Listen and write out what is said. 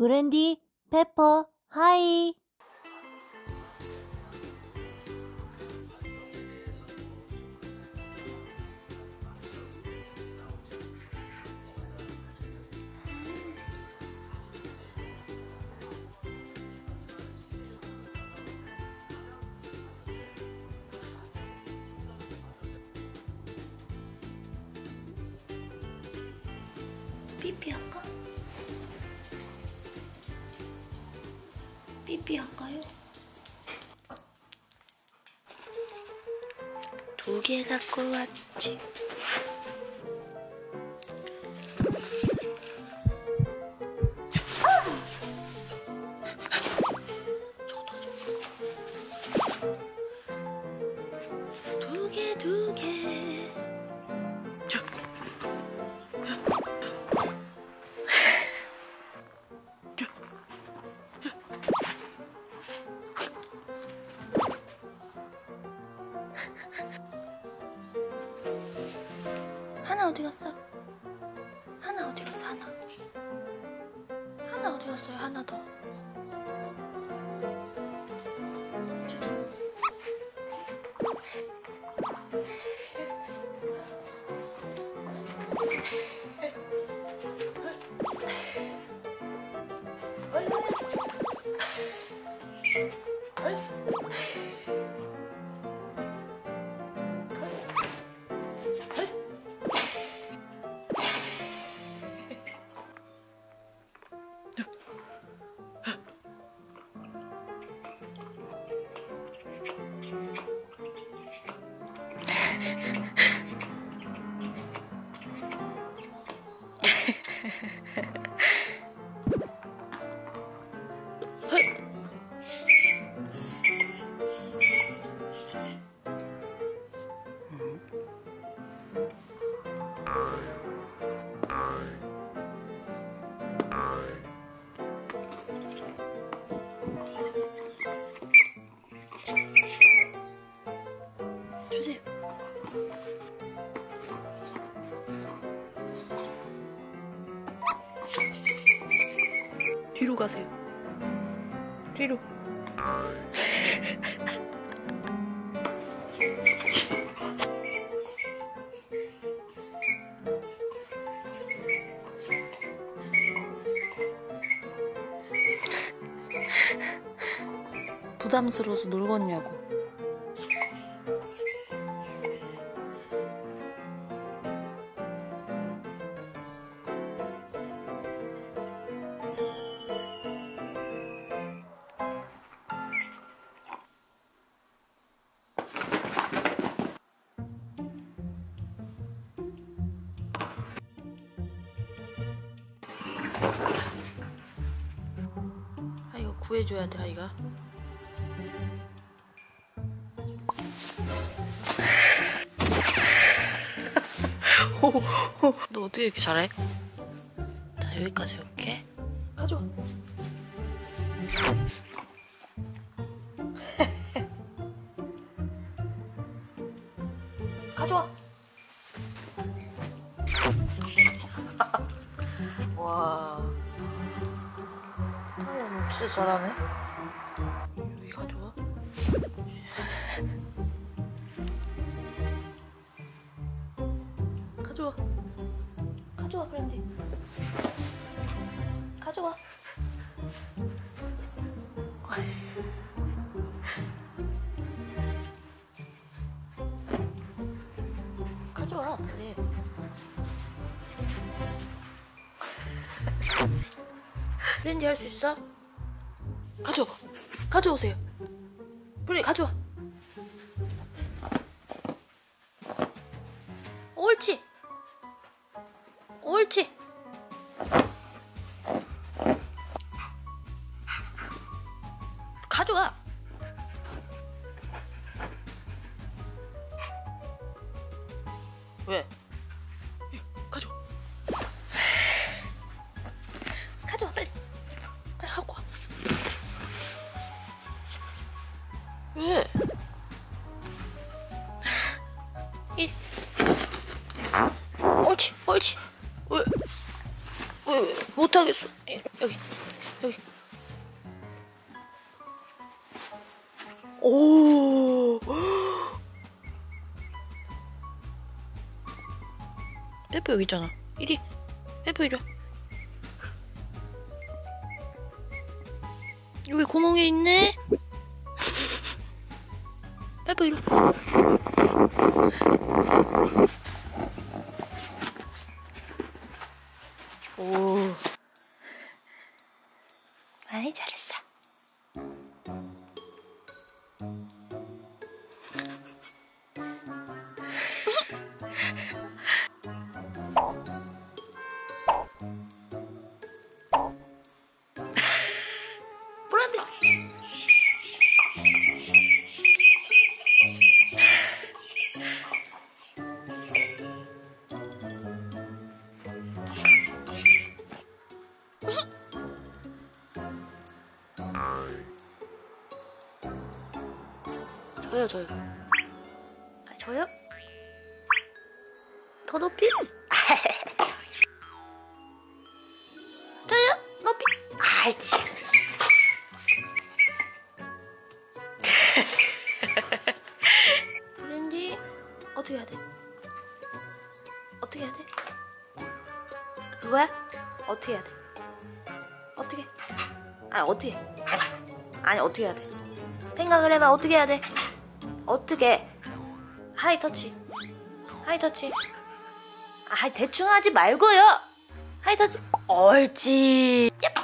브랜디, 페퍼, 하이. 삐삐 할까? 삐삐 할까요? 2개 갖고 왔지. 두 개. 하나 어디 갔어? 하나 어디 갔어? 하나 어디 갔어요? 하나 더. 주세요. 뒤로 가세요. 뒤로. 부담스러워서 놀겠냐고. 아, 이거 구해줘야 돼, 아이가. 너 어떻게 이렇게 잘해? 자, 여기까지 올게. 가져와. 가져와. 와. 너 진짜 잘하네. 여기 가져와. 가져와. 가져와, 브랜디. 가져와. 가져와, 빨리. 브랜디 할 수 있어? 가져와. 가져오세요. 브랜디 가져와. 옳지. 옳지. 가져와. 왜? 가져와. 가져와, 빨리. 빨리 갖고 와. 왜? 옳지, 옳지. 왜 못하겠어. 여기. 여기. 오. 페퍼 여기 있잖아. 이리. 페퍼 이리 와. 여기 구멍에 있네. 페퍼 이리 와. 오. 아이, 잘했어. 불안돼. 저요, 저요. 아, 저요? 더 높이? 저요? 높이? 알지. 브랜디, 어떻게 해야 돼? 어떻게 해야 돼? 그거야? 어떻게 해야 돼? 어떻게? 아니, 어떻게? 아니, 어떻게 해야 돼? 생각을 해봐. 어떻게 해야 돼? 어떻게? 하이 터치. 하이 터치. 아, 대충 하지 말고요. 하이 터치. 옳지. 얍.